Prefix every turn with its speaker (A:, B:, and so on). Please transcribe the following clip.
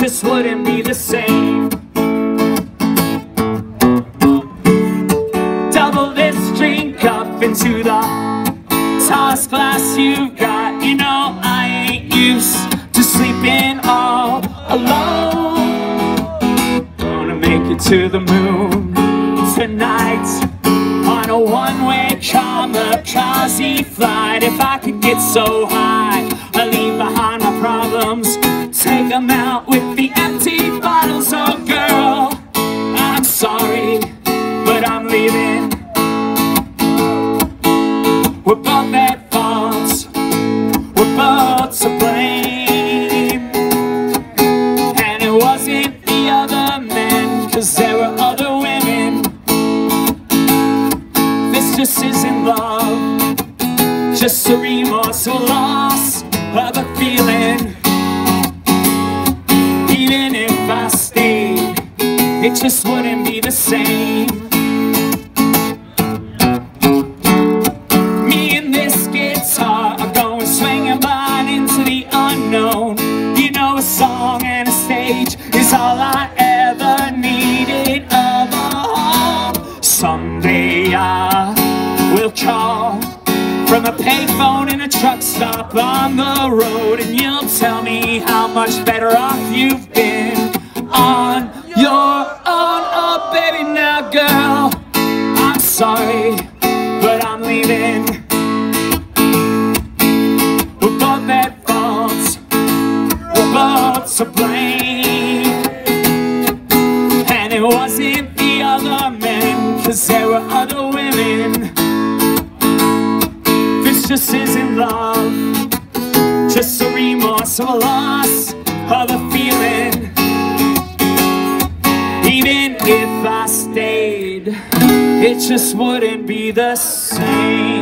A: just wouldn't be the same. Double this drink up into the tallest glass you've got. You know I ain't used to sleeping all alone. Gonna make it to the moon tonight on a one-way kamikaze flight. If I could get so high, I'd leave behind my problems, take them out with the empty bottles. Oh girl, I'm sorry, but I'm leaving. We're both at fault, we're both to blame. And it wasn't the other men, 'cause there were other women. This just isn't love, just a remorseful loss of a feeling. Even if I stayed, it just wouldn't be the same. Me and this guitar are going swinging blind into the unknown. You know, a song and a stage is all I ever needed of a home. Someday I will call from a payphone in a truck stop on the road, and you'll tell me how much better off you've been on your own. Oh baby, now girl, I'm sorry, but I'm leaving. We're both at fault, we're both to blame. And it wasn't the other men, 'cause there were other women. This just isn't love, just a remorse of a loss of a feeling. Even if I stayed, it just wouldn't be the same.